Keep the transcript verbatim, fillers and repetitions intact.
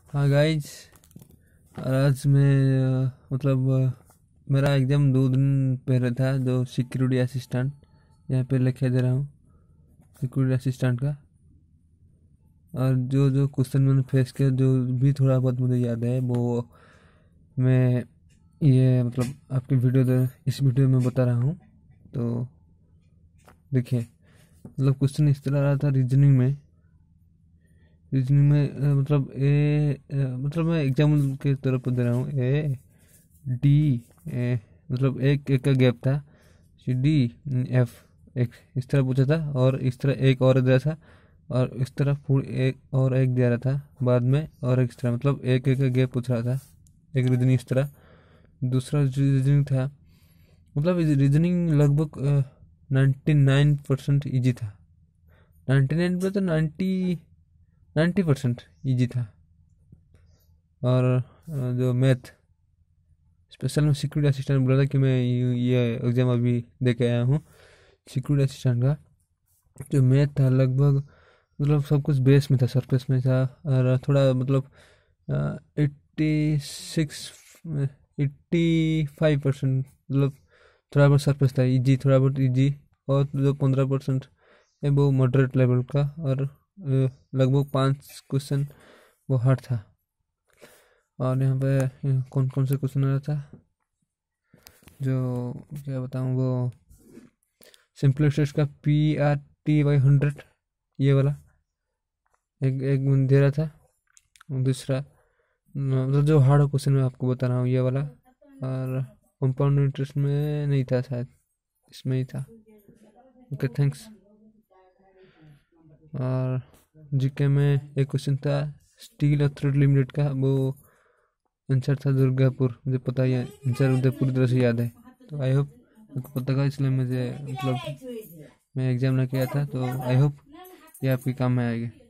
हाँ गाइज, आज मैं अ, मतलब अ, मेरा एग्ज़ाम दो दिन पहले था। जो सिक्योरिटी असिस्टेंट यहाँ पे लिखा दे रहा हूँ, सिक्योरिटी असिस्टेंट का। और जो जो क्वेश्चन मैंने फेस किया, जो भी थोड़ा बहुत मुझे याद है, वो मैं ये मतलब आपकी वीडियो दे, इस वीडियो में बता रहा हूँ। तो देखिए, मतलब क्वेश्चन इस तरह रहा था रीजनिंग में। रीजनिंग में अ, मतलब ए अ, मतलब मैं एग्जाम्पल के तौर पर दे रहा हूँ। ए डी ए, मतलब एक एक का गैप था। डी एफ एक इस तरह पूछा था, और इस तरह एक और दिया था, और इस तरह फुल एक और एक दे रहा था बाद में, और एक इस तरह मतलब एक एक का गैप पूछ रहा था। एक रीजनिंग इस तरह। दूसरा रीजनिंग था, मतलब रीजनिंग लगभग नाइन्टी नाइन परसेंट ईजी था। नाइन्टी नाइन पे तो नाइन्टी नाइन्टी परसेंट ईजी था। और अ, जो मैथ स्पेशल में सिक्योरिटी असिस्टेंट बोला था कि मैं ये ये एग्ज़ाम अभी दे के आया हूँ सिक्योरिटी असिस्टेंट का। जो मैथ था लगभग मतलब सब कुछ बेस में था, सरफेस में था। और थोड़ा मतलब eighty six eighty five percent मतलब थोड़ा बहुत सरफेस था, इजी, थोड़ा बहुत इजी। और जो पंद्रह परसेंट है वो मॉडरेट लेवल का। और अ, लगभग पाँच क्वेश्चन वो हार्ड था। और यहाँ पे अ, कौन कौन से क्वेश्चन आ रहा था, जो क्या बताऊँ, वो सिंपलेक्स का P R T Y hundred, ये वाला एक एक दे रहा था। दूसरा मतलब जो हार्ड क्वेश्चन मैं आपको बता रहा हूँ, ये वाला। और कंपाउंड इंटरेस्ट में नहीं था शायद, इसमें ही था। Okay, thanks. और जीके में एक क्वेश्चन था स्टील अथॉरिटी लिमिटेड का, वो आंसर था दुर्गापुर। मुझे पता ही है, आंसर मुझे पूरी तरह से याद है। तो आई होप आपको पता था, इसलिए मुझे मतलब मैं एग्ज़ाम ना किया था। तो आई होप ये आपके काम में आएगा।